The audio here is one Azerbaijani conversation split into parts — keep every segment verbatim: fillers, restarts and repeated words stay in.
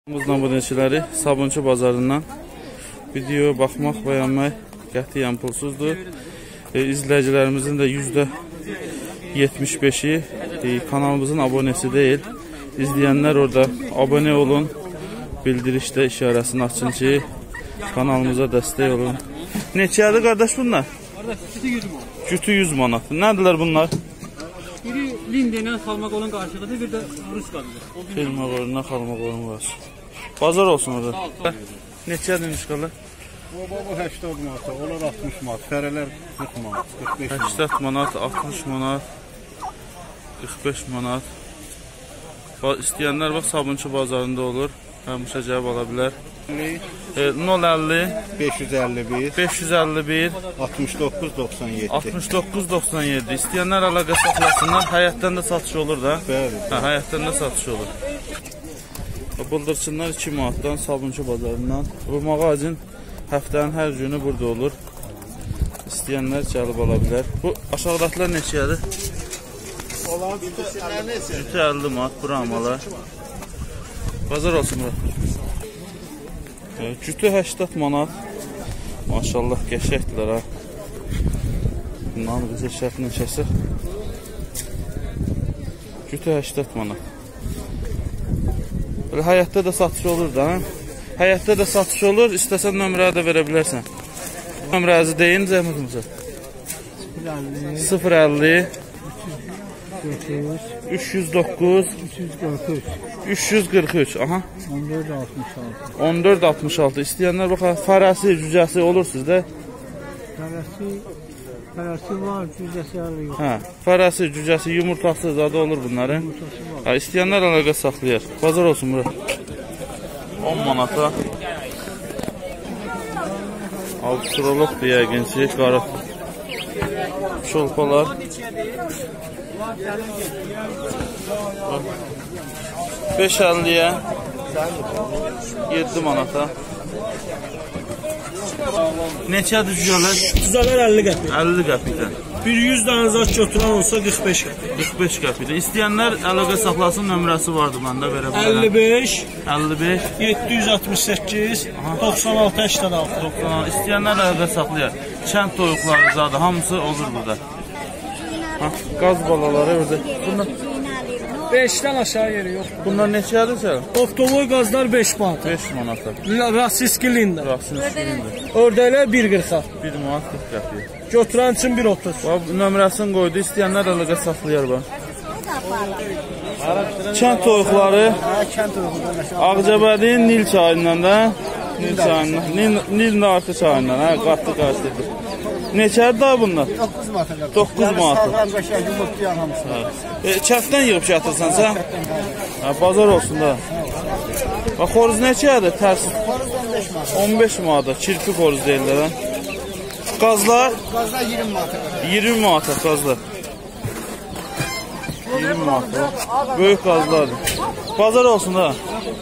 Abunəçiləri Sabunçu bazarından video baxmaq, bəyənmək qətiyyən pulsuzdur. E, izləyicilərimizin də yüzdə yetmiş beşi e, kanalımızın abunəsi deyil. İzləyənlər orada abunə olun, bildirişdə işarəsini açın ki, kanalımıza dəstək olun. Neçədir qardaş bunlar? Cütü yüz manat. Nədirlər bunlar? Biri Linde'nin kalmak olan karşılığı, bir de Rus kalıdır. Filmə qoyuna kalmaq qoyun var. Bazar olsun orada. Neçədir nişqalar? Bu səksən manat, onlar altmış manat, fərələr qırx manat, qırx beş manat. səksən manat, altmış manat, qırx beş manat. İstəyənlər bax Sabunçu bazarında olur. Həmişə cavab ala bilər. nol əlli beş yüz əlli bir beş yüz əlli bir altmış doqquz doxsan yeddi altmış doqquz doxsan yeddi. İstəyənlər əlaqə saxlasınlar. Həyətdən də satış olur da. Bəli. Hə, həyətdən də satış olur. Bıldırçınlar iki manatdan Sabunçu bazarından. Bu mağazin həftənin hər günü burada olur. İstəyənlər gəlib ala bilər. Bu aşağıdakılar neçədir? Olan bütünlər neçə? Cütü əlli manat buramalar. Bazar olsun bura. Cütü səksən manat. Maşallah qəşəkdirlər ha. Bundan bizə şərtlə kəsir. Cütü səksən manat. Böyle həyətdə də satış olur da. Həyətdə də satış olur. İstəsən nömrəyə də verə bilərsən. Nömrənizi deyin zəhmətimizə. sıfır əlli üç yüz doqquz üç yüz qırx üç. Aha. on dörd altmış altı. İstəyənlər bax, fərəsi, cücəsi olur sizdə? Fərəsi, fərəsi var, cücəsi yox. Hə, fərəsi, cücəsi, yumurtası zadı olur bunların. Hə, istəyənlər əlaqə saxlayır. Bazar olsun bura. on manata. Avstralopdur yəqin ki, qara şolpalar. beş əlliyə yeddi manata. Neçədir cücələr? Cücələr əlli qəpik. əlli qəpikdən. Bir yüz dənə zat götürən olsa qırx beş qəpik. qırx beş qəpikdən. İstəyənlər əlaqə saxlasın, nömrəsi vardı məndə, verə bilərəm. əlli beş əlli beş yeddi yüz altmış səkkiz doxsan altı səksən altı. İstəyənlər əlaqə saxlayar. Kənd toyuqları zadı, hamısı olur burada. Ha, qaz balaları orada. Bunlar beşdən aşağı yeri yox. bunlar neçədir sən? Oftovoy qazlar beş manat. beş manata. Rasiski Linda. Raxsın üstündə. Ördəklər bir qırxa. bir manat qırx qəpik. Götürən üçün bir otuz. Bax, nömrəsini qoydu, istəyənlər əlaqə saxlayar bax. Kənd toyuqları Ağcabədiyin Nil çayından da, Nil çayından, Nil, Nil Nartı çayından, hə, qatlı qarşıdır. Neçədir daha bunlar? doqquz manat. doqquz manat. E, kəfdən yığıb yatırsan sən? Hə, bazar olsun da. Bax, xoruz neçədir? Tərs. on beş manata, kirpi xoruz deyirlər, hə? Qazlar? Qazlar iyirmi manat. iyirmi manata qazlar. iyirmi manata. Böyük qazlardır. Bazar olsun da.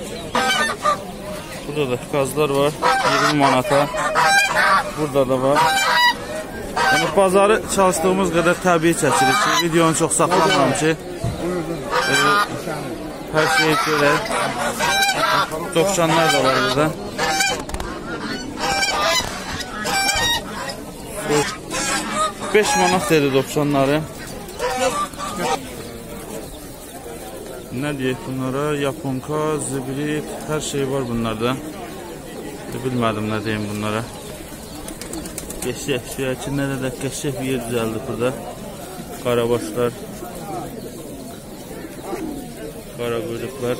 Burada da qazlar var. iyirmi manata. Burada da var. Yəni, bazarı çalışdığımız qədər təbii çəkirik ki, videonu çox saxlamıram ki, e, hər şeyi görək. Dovşanlar da var burada. beş manat dedi dovşanları. Nə deyək bunlara? Yaponka, zibrit, hər şey var bunlarda. Bilmədim nə deyim bunlara. Qəşək, şüyəkinlərə də qəşək bir yer düzəldi burada. Qarabaşlar, qara quyruqlar.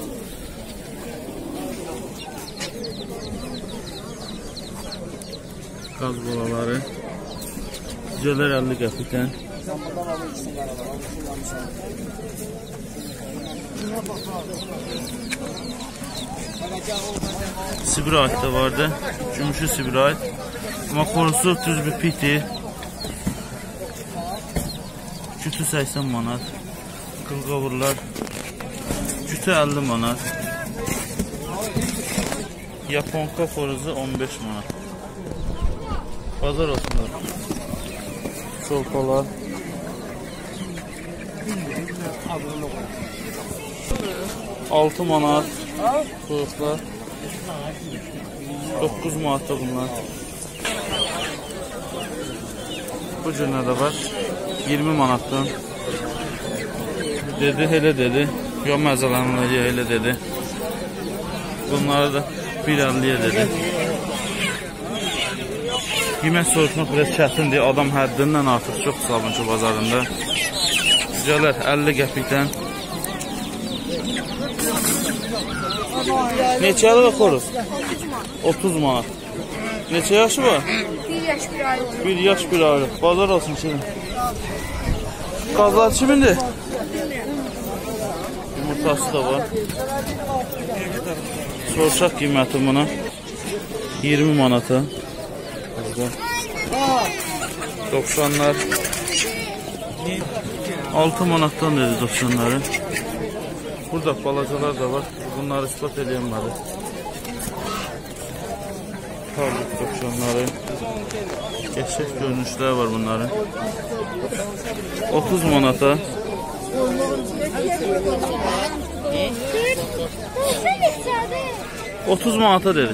Qaz bolaları. Cücələr əlli qəpikdən. Sibirayt da vardı. Gümüşü Sibirayt. Amma xorusu düz bir piti. Cütü səksən manat. Qılqavurlar. Cütü əlli manat. Yaponka xoruzu on beş manat. Bazar olsunlar. Şolpalar. altı manat. Toyuqlar doqquz manatda bunlar. Bu cürünə də var. iyirmi manatdan. Dedi, elə dedi. Yo məzələnliyə elə dedi. Bunları da bir əlliyə dedi. Qiymət soruşmaq biraz çətindir. Adam həddindən artıq çox Sabunçu bazarında. Güzələr əlli qəpikdən. Neçəli və xoruz? otuz manat. Neçə yaşı var? Bir yaş bir ay olur. Bir yaş bir ay. Bazar olsun şimdi. Qazlar kimindir? Yumurtası da var. Soruşaq qiyməti buna. iyirmi manata. doksanlar. altı manatdan dedi doksanları. Burada balacalar da var. Bunları ispat edilmədi. Pardon doksanları. Geçək görünüşlər var bunların. otuz manata. otuz manata dedi.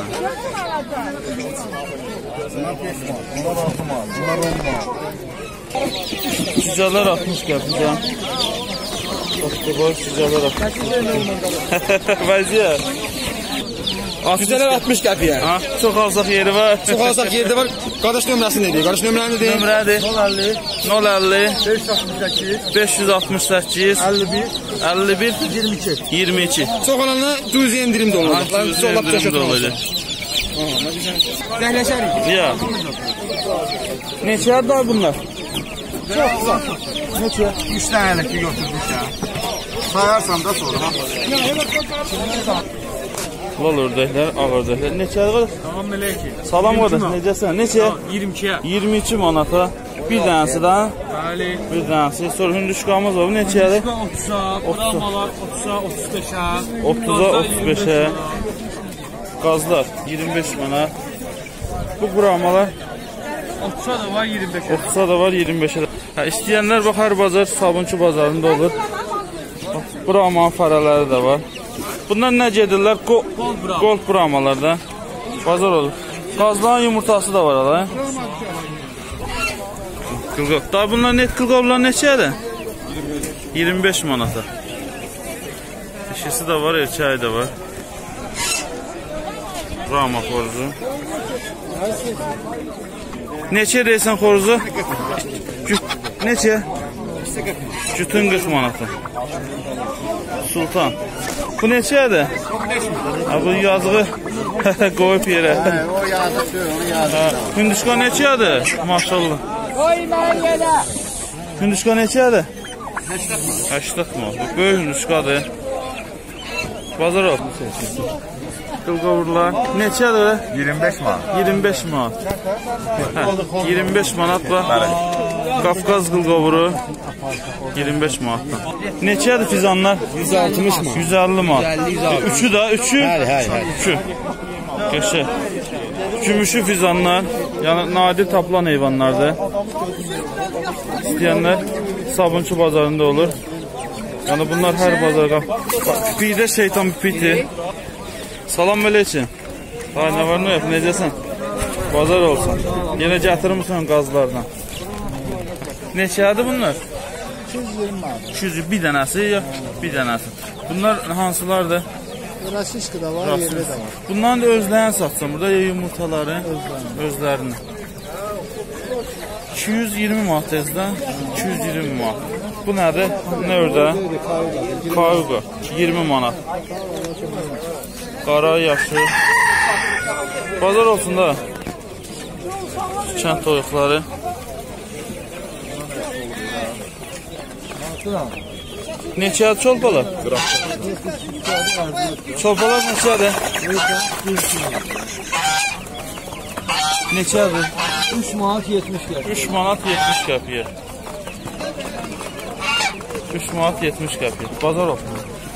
Cücələr altmış qəpikdən. Oktobor cücələr altmış. Vəziyyət. Cücələr altmış qəpiyə. Ha, çox azlıq yeri var. Çox azlıq yeri var. Qardaş nömrəsini dedik. Qardaş nömrəni dedik. Nömrədir. nol əlli beş yüz altmış səkkiz əlli bir əlli bir iyirmi iki. iyirmi iki. Çox olanla cüzi endirim də olacaq. Ha, cüzi endirim də olacaq. Zəhləşərik. Ya. Neçə daha bunlar? Çox güzel. Neçə? üç dənəlik götürdük ya. Sayarsan da sonra. Lol ördəklər, ağ ördəklər. Neçədir qardaş? Tamam meleki. Salam qardaş, necəsən? Neçə? yirmi ikiye. iyirmi iki manata. Bir dənəsi də. Bəli. Bir dənəsi. Sonra hündüşqamız var. Bu neçədir? otuza, bramalar otuza, otuz beşe. otuza, otuz beşe. Qazlar iyirmi beş manat. Bu bramalar otuza da var yirmi beşe. otuza da var iyirmi beşe. Hə, istəyənlər bax hər bazar Sabunçu bazarında olur. Brahman fərələri də var. Bunlar nə gedirlər? Go Gold brahmalarda. Bazar olur. Qazların yumurtası da var hala. Qılqov. Daha bunlar net qılqovlar neçədir? iyirmi beş manata. Dişisi də var, erkəyi də var. Brahma xoruzu. Neçə deyirsən xoruzu? Neçə? Cütün qırx manata. Sultan. Bu neçədir? Bu yazığı qoyub yerə. O yazıqdır, onu yazıqdır. Hündüşqa neçədir? Maşallah. Hündüşqa neçədir? həştad manat. Böyük hündüşqadır. Bazar olsun. Qılqovurlar. Neçədir? iyirmi beş manat. iyirmi beş manat. iyirmi beş manat var. Qafqaz qılqovuru iyirmi beş manatdan. Neçədir fizanlar? yüz altmış manat. yüz əlli manat. Üçü də, üçü? Həli, həli, həli. Üçü. Qəşəng. Gümüşü fizanlar, yəni nadir tapılan heyvanlardır. İstəyənlər Sabunçu bazarında olur. Yəni bunlar hər bazara. Pipidə şeytan pipiti. Salam əleykum. Hay, nə var, nə yox, necəsən? Bazar olsun. Yenə gətirmişsən qazlardan. Neçədir bunlar? iki yüz iyirmi manat. iki yüz bir dənəsi ya bir dənəsi. Bunlar hansılardır? Rasiski də var, yerli də var. Bunların da özlərini satsan burada ya yumurtaları, özlərini. iki yüz iyirmi manat ezdən, iki yüz iyirmi manat. Bu nədir? Nə ördə? Kayuqa, iyirmi manat. Qara, yaşı. Bazar olsun da. Kənd toyuqları. Neçədir çolpalar? Çolpalar neçədir? Neçədir? üç manat yetmiş qəpik. üç manat yetmiş qəpiyə. üç manat yetmiş qəpiyə. Bazar olsun.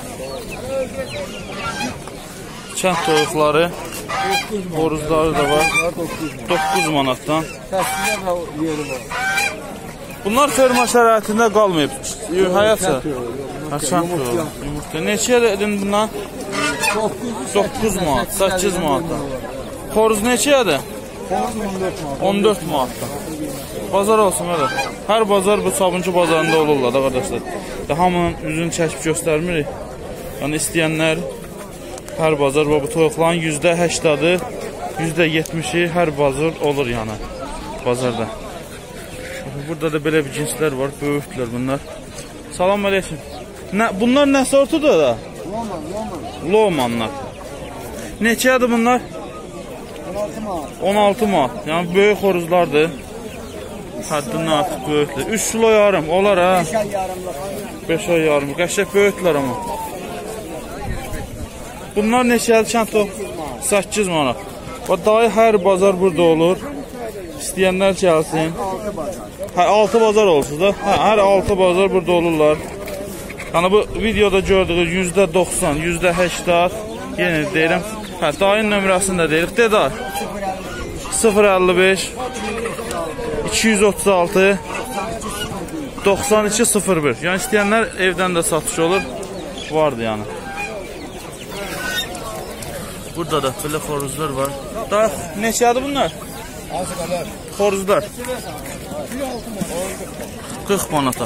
Kənd toyuqları, boruzları da var. doqquz manatdan. Təsvirlər yeri var. Bunlar ferma şəraitində qalmayıb. Həyat şəraitində. Yumurta. Neçə edin bundan? doqquz manat, səkkiz manatdan. Xoruz neçədir? on dörd manatdan. Bazar olsun öyle. Hər bazar bu Sabunçu bazarında olurlar da qardaşlar. Ya, hamının üzünü çəkib göstərmirik. Yəni istəyənlər hər bazar bu toyuqların yüzdə səksəni, yüzdə yetmişi hər bazar olur yəni bazarda. Burada da belə bir cinslər var, böyükdür bunlar. Salam əleykum. Nə bunlar nə sortudur da? Loman, loman. Lomanlar. Neçədir bunlar? on altı manat. on altı manat. Yəni böyük xoruzlardır. Həddindən artıq böyükdür. üç kilo yarım olar ha. beş ay yarımlıq. beş ay yarım. Qəşəng böyükdülər amma. Bunlar neçədir kənd o? səkkiz manat. O dayı hər bazar burada olur. İstəyənlər gəlsin. altı bazar. Hə, altı bazar olsun da. Hə, hər altı bazar burada olurlar. Yəni bu videoda gördüyünüz yüzdə doxsan, yüzdə səksən yenə deyirəm. Hə, dayının nömrəsini də deyirik. De da. sıfır əlli beş iki yüz otuz altı doxsan iki sıfır bir. Yəni istəyənlər evdən də satış olur. Vardı yəni. Burada da belə xoruzlar var. Da neçədir bunlar? Az qədər. Xoruzlar. qırx manata.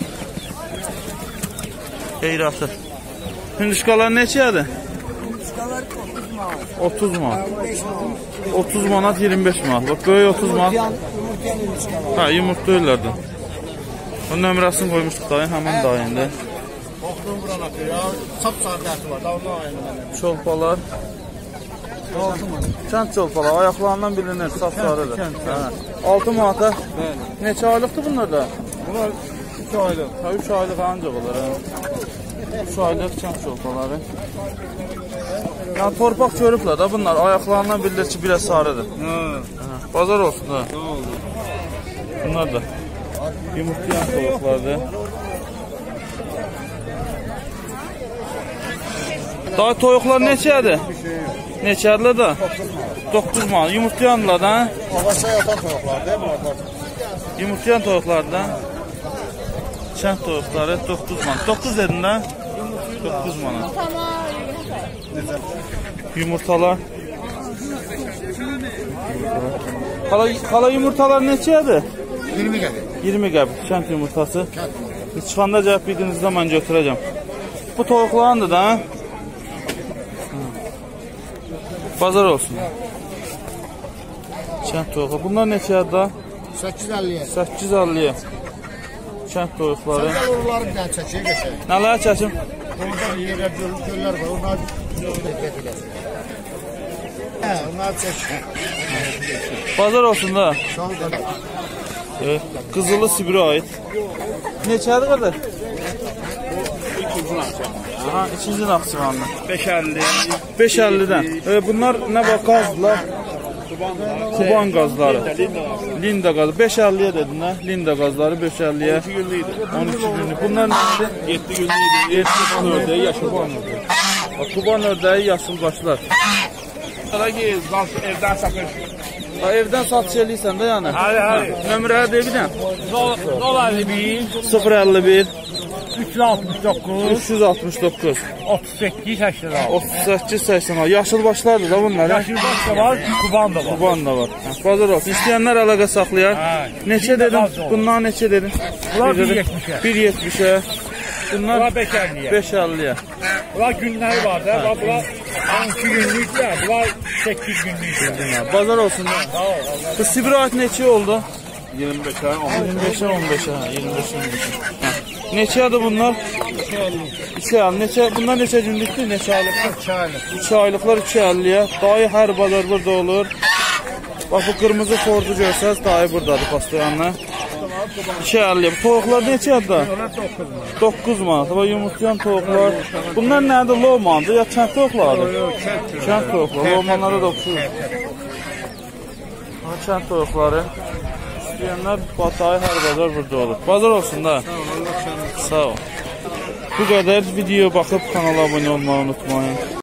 Qeyratı. Hündüşkalar neçədir? Hündüşkalar otuz manat. otuz manat. beş manat. otuz manat, iyirmi beş manat. Bax böyük otuz manat. Yumurtayan hündüşkalar. Hə, yumurtlayırlardı. O nömrəsini qoymuşduq dayın, həmin dayındır. Baxdım buranı ya. Sap sardığı var. Da onu ayırmalı. Çolpalar. Kənd çolpalar, ayaqlarından bilinir, saf-sarıdır. altı manata. Neçə aylıqdır bunlar da? Bunlar üç aylıq. Ha, üç aylıq ancaq olur. üç aylıq kənd çolpaları. Yəni torpaq görüblər da bunlar, ayaqlarından bilinir ki, biraz sarıdır. Hə. Bazar olsun da. Sağ olun. Bunlar da yumurtlayan toyuqlardır. Daha toyuqlar neçədir? Neçədirlər də? doqquz manat. Yumurtlayanlar da? Ağaçta yatan toyuqlar değil mi? Yumurtlayan toyuqlardan. Kənd toyuqları doqquz manat. doqquz dedin də? doqquz manat. Yumurtalar. Xala, xala yumurtalar neçədir? iyirmi gəlir. iyirmi qəpik kənd yumurtası. Çıxanda cəhət bildiyinizdə mən götürəcəm. Bu toyuqlarındır da? Bazar olsun. Kənd toyuqları. Bunlar neçədir da? səkkiz əlliyə. səkkiz əlliyə. Kənd toyuqları. Sən oraları bir dənə çəkiyə geçək. Nələr çəkim? Orada yerlər, göllər var. Onlar gedirlər. Hə, onlar çək. Bazar olsun da. Sağ ol qədər. Evet. Qızılı Sibirə aid. Neçədir qədər? Aha, ikinci Naxçıvanlı. beş əlli. beş əllidən. E, bunlar nə var? Qazdılar. Kuban qazları. Linda qazı. beş əlliyə dedin hə? Linda qazları beş əlliyə. on iki günlük. Bunlar nədir? yeddi günlük. yeddi ördəyi, yaşıl Kuban ördəyi. Bak, Kuban ördəyi, yaşıl başlar. Sana gel, evdən satır. Ha, evdən satış eləyirsən də yəni. Hayır, hayır. Nömrəyə deyə bilən. Dolar bir, sıfır əlli bir üç yüz altmış doqquz, üç yüz altmış doqquz otuz səkkiz, səksən altı. otuz səkkiz səksən altı. Yaşıl başlardır da bunlar. Yaşıl baş da var, Kuban da var. Kuban da var. Hə, bazar olsun. İstəyənlər əlaqə saxlayar. Hə. Neçə dedim? Bunlar neçə dedin? Bunlar Bir dedim. bir yetmişə. bir yetmişə. Bunlar Bunlar beş əlliyə. beş əlliyə. Bunlar günləri var da, bax bunlar on iki günlük ya, bunlar səkkiz günlük ya. Bazar olsun da. Sağ ol, Allah. Bu Sibirə aid neçə oldu? iyirmi beşə, iyirmi beşə on beşə. Hə, iyirmi beşə on beşə. Hə. Neçədir bunlar? iki əlli. Neçə, bunlar neçə günlükdür? Neçə aylıqdır? iki aylıq. üç aylıqlar iki əlliyə. Dayı hər bazar burada olur. Bax bu qırmızı Ford'u görsəz, dayı buradadır pastayanla. iki əlliyə. Bu toyuqlar neçədir da? Bunlar doqquz manat. doqquz manat. Və yumurtlayan toyuqlar. Bunlar nədir? Lomandır ya kənd toyuqlarıdır? Kənd toyuqları. Lomanlara da oxşuyur. Kənd toyuqları. İstəyənlər batayı hər bazar burada olur. Bazar olsun da. Sağ ol. Bu qədər video baxıb kanala abunə olmağı unutmayın.